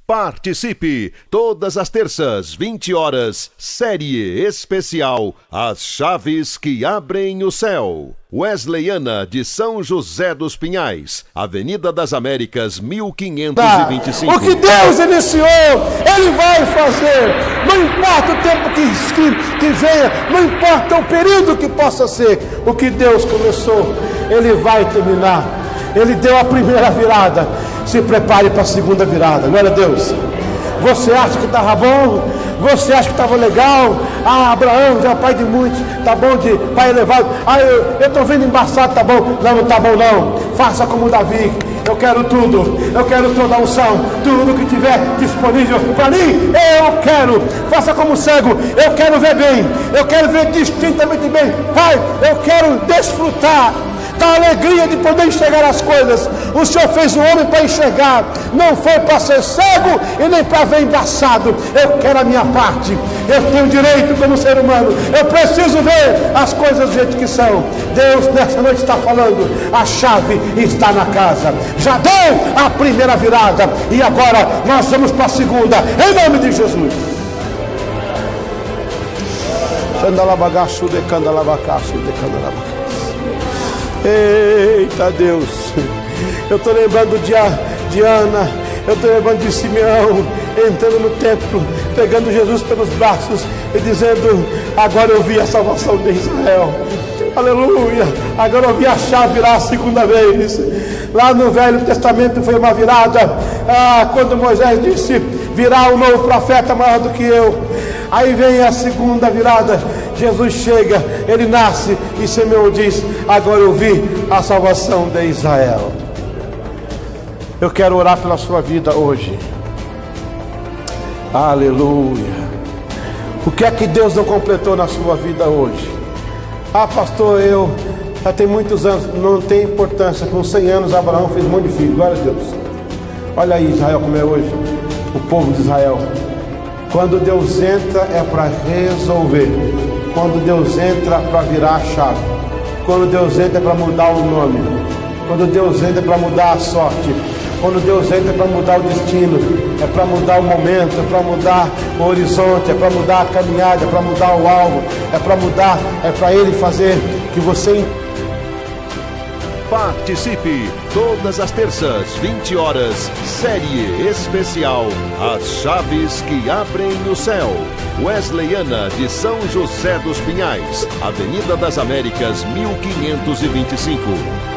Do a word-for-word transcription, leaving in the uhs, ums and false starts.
Participe! Todas as terças, vinte horas, série especial As Chaves que Abrem o Céu. Wesleyana de São José dos Pinhais, Avenida das Américas, mil quinhentos e vinte e cinco. O que Deus iniciou, Ele vai fazer. Não importa o tempo que, que, que venha, não importa o período que possa ser. O que Deus começou, Ele vai terminar. Ele deu a primeira virada. Se prepare para a segunda virada. Glória a Deus. Você acha que estava bom? Você acha que estava legal? Ah, Abraão já é pai de muitos. Tá bom de pai elevado. Ah, eu estou vendo embaçado, tá bom? Não, não tá bom não. Faça como Davi. Eu quero tudo. Eu quero toda a unção. Tudo que tiver disponível para mim, eu quero. Faça como o cego. Eu quero ver bem. Eu quero ver distintamente bem. Pai, eu quero desfrutar da alegria de poder enxergar as coisas. O Senhor fez o homem para enxergar, não foi para ser cego e nem para ver embaçado. Eu quero a minha parte. Eu tenho direito como ser humano. Eu preciso ver as coisas do jeito que são. Deus nessa noite está falando, a chave está na casa. Já deu a primeira virada e agora nós vamos para a segunda, em nome de Jesus. Candalabagaço de candalabacaço de candalabacaço. Eita Deus, eu estou lembrando de, de Ana, eu estou lembrando de Simeão, entrando no templo, pegando Jesus pelos braços e dizendo, agora eu vi a salvação de Israel, aleluia, agora eu vi a chave virar a segunda vez. Lá no Velho Testamento foi uma virada, ah, quando Moisés disse, virá um novo profeta maior do que eu. Aí vem a segunda virada, Jesus chega, ele nasce e Simeão diz, agora eu vi a salvação de Israel. Eu quero orar pela sua vida hoje. Aleluia. O que é que Deus não completou na sua vida hoje? Ah, pastor, eu já tenho muitos anos. Não tem importância, com cem anos Abraão fez um monte de filho, glória a Deus. Olha aí Israel como é hoje, o povo de Israel. Quando Deus entra é para resolver. Quando Deus entra para virar a chave. Quando Deus entra é para mudar o nome. Quando Deus entra é para mudar a sorte. Quando Deus entra é para mudar o destino. É para mudar o momento, é para mudar o horizonte, é para mudar a caminhada, é para mudar o alvo, é para mudar, é para Ele fazer que você... Participe! Todas as terças, vinte horas, série especial As Chaves que Abrem o Céu. Wesleyana de São José dos Pinhais, Avenida das Américas, mil quinhentos e vinte e cinco.